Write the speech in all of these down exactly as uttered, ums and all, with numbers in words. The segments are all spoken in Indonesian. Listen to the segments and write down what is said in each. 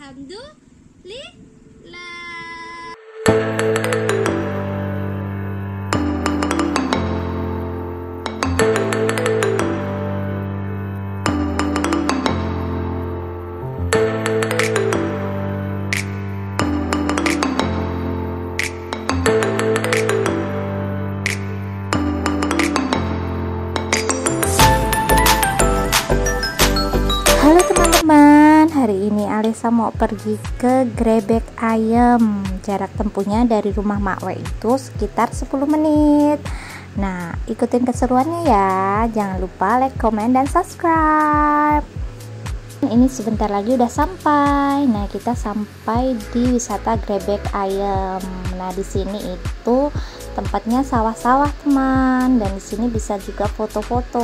Alhamdulillah. Halo teman-teman, hari ini Alisa mau pergi ke Grebek Ayam. Jarak tempuhnya dari rumah Makwe itu sekitar sepuluh menit. Nah, ikutin keseruannya ya. Jangan lupa like, komen, dan subscribe. Ini sebentar lagi udah sampai. Nah, kita sampai di wisata Grebek Ayam. Nah, di sini itu tempatnya sawah-sawah, teman. Dan di sini bisa juga foto-foto.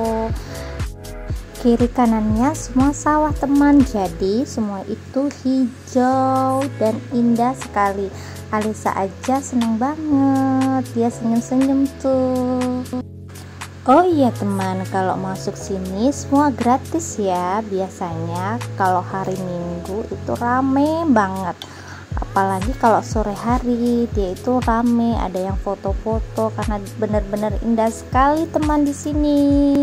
Kiri kanannya semua sawah, teman, jadi semua itu hijau dan indah sekali. Alisa aja seneng banget, dia senyum-senyum tuh. Oh iya teman, kalau masuk sini semua gratis ya. Biasanya kalau hari Minggu itu rame banget, apalagi kalau sore hari dia itu rame, ada yang foto-foto karena bener-bener indah sekali teman di sini.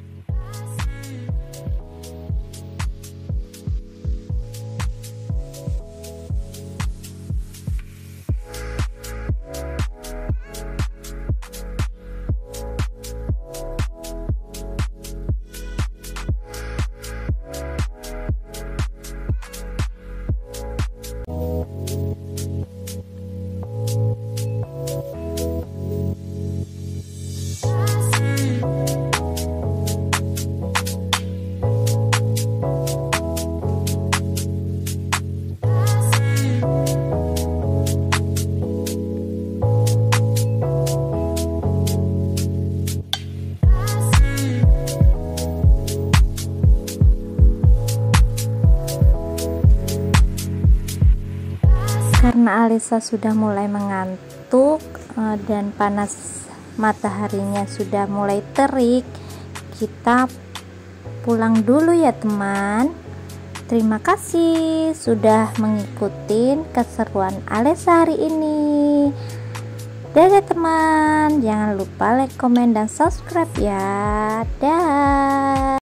Karena Alisa sudah mulai mengantuk dan panas mataharinya sudah mulai terik, kita pulang dulu ya teman. Terima kasih sudah mengikuti keseruan Alisa hari ini. Dadah teman, jangan lupa like, komen, dan subscribe ya. Dah.